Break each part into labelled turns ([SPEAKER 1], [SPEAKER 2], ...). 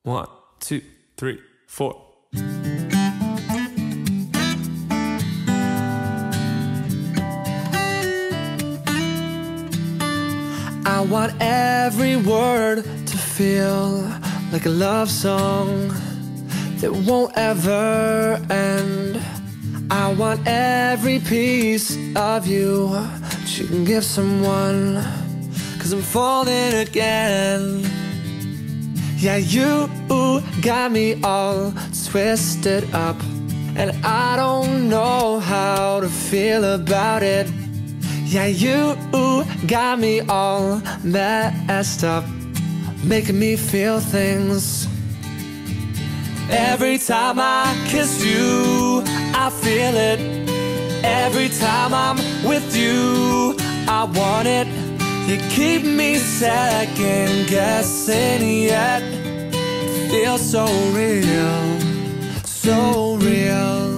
[SPEAKER 1] 1, 2, 3, 4. I want every word to feel like a love song that won't ever end. I want every piece of you that you can give someone, 'cause I'm falling again. Yeah, you got me all twisted up, and I don't know how to feel about it. Yeah, you got me all messed up, making me feel things. Every time I kiss you, I feel it. Every time I'm with you, I want it. You keep me second guessing, yet it feels so real, so real.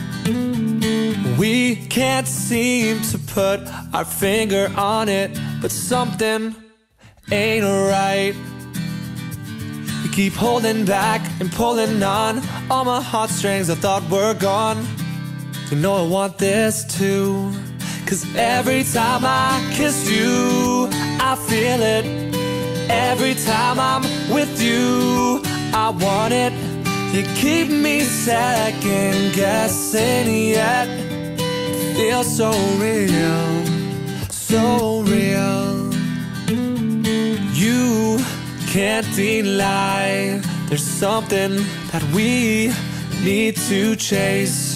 [SPEAKER 1] We can't seem to put our finger on it, but something ain't right. You keep holding back and pulling on all my heartstrings I thought were gone. You know I want this too, 'cause every time I kiss you, I feel it. Every time I'm with you, I want it. You keep me second guessing, yet it feels so real, so real. You can't deny there's something that we need to chase.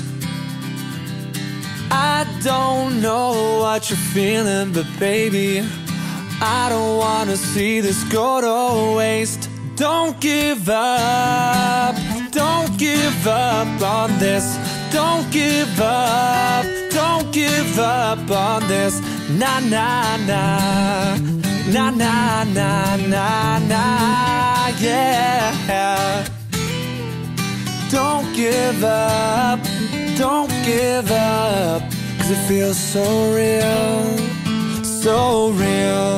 [SPEAKER 1] I don't know what you're feeling, but baby, I don't wanna see this go to waste. Don't give up, don't give up on this. Don't give up, don't give up on this. Nah, nah, nah, nah, nah, nah, nah, nah, yeah. Don't give up, don't give up, 'cause it feels so real, so real.